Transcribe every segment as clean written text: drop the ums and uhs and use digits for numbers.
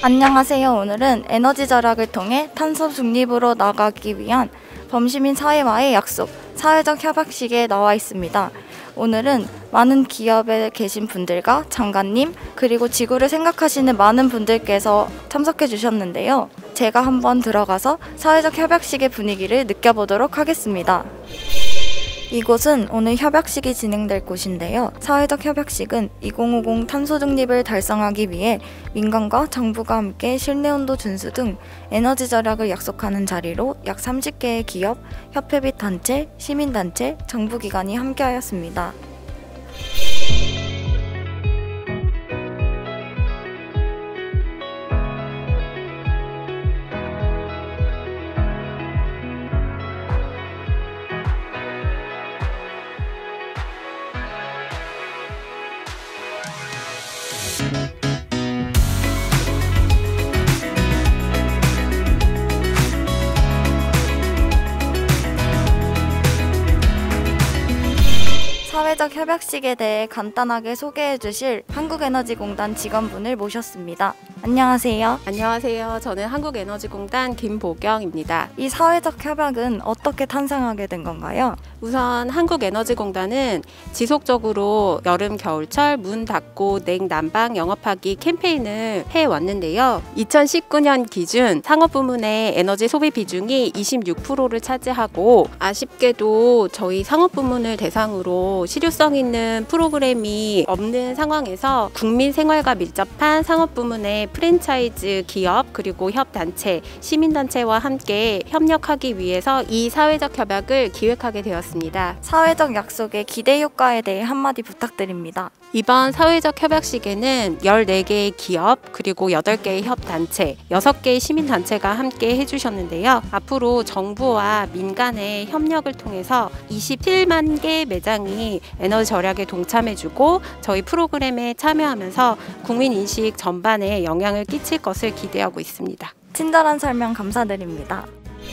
안녕하세요. 오늘은 에너지 절약을 통해 탄소 중립으로 나가기 위한 범시민 사회와의 약속, 사회적 협약식에 나와 있습니다. 오늘은 많은 기업에 계신 분들과 장관님, 그리고 지구를 생각하시는 많은 분들께서 참석해 주셨는데요. 제가 한번 들어가서 사회적 협약식의 분위기를 느껴보도록 하겠습니다. 이곳은 오늘 협약식이 진행될 곳인데요. 사회적 협약식은 2050 탄소 중립을 달성하기 위해 민간과 정부가 함께 실내온도 준수 등 에너지 절약을 약속하는 자리로 약 30개의 기업, 협회 및 단체, 시민단체, 정부기관이 함께하였습니다. 사회적 협약식에 대해 간단하게 소개해 주실 한국에너지공단 직원분을 모셨습니다. 안녕하세요. 안녕하세요. 저는 한국에너지공단 김보경입니다. 이 사회적 협약은 어떻게 탄생하게 된 건가요? 우선 한국에너지공단은 지속적으로 여름, 겨울철 문 닫고 냉난방 영업하기 캠페인을 해왔는데요. 2019년 기준 상업부문의 에너지 소비 비중이 26%를 차지하고, 아쉽게도 저희 상업부문을 대상으로 실효성 있는 프로그램이 없는 상황에서 국민 생활과 밀접한 상업부문의 프랜차이즈 기업, 그리고 협단체, 시민단체와 함께 협력하기 위해서 이 사회적 협약을 기획하게 되었습니다. 사회적 약속의 기대 효과에 대해 한마디 부탁드립니다. 이번 사회적 협약식에는 14개의 기업, 그리고 8개의 협단체, 6개의 시민단체가 함께 해주셨는데요. 앞으로 정부와 민간의 협력을 통해서 27만 개의 매장이 에너지 절약에 동참해주고 저희 프로그램에 참여하면서 국민인식 전반에 영향을 끼칠 것을 기대하고 있습니다. 친절한 설명 감사드립니다.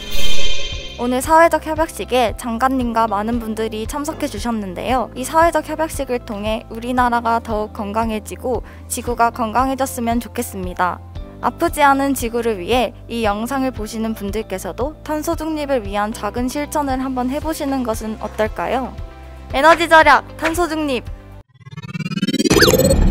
오늘 사회적 협약식에 장관님과 많은 분들이 참석해 주셨는데요. 이 사회적 협약식을 통해 우리나라가 더욱 건강해지고 지구가 건강해졌으면 좋겠습니다. 아프지 않은 지구를 위해 이 영상을 보시는 분들께서도 탄소 중립을 위한 작은 실천을 한번 해보시는 것은 어떨까요? 에너지 절약, 탄소 중립!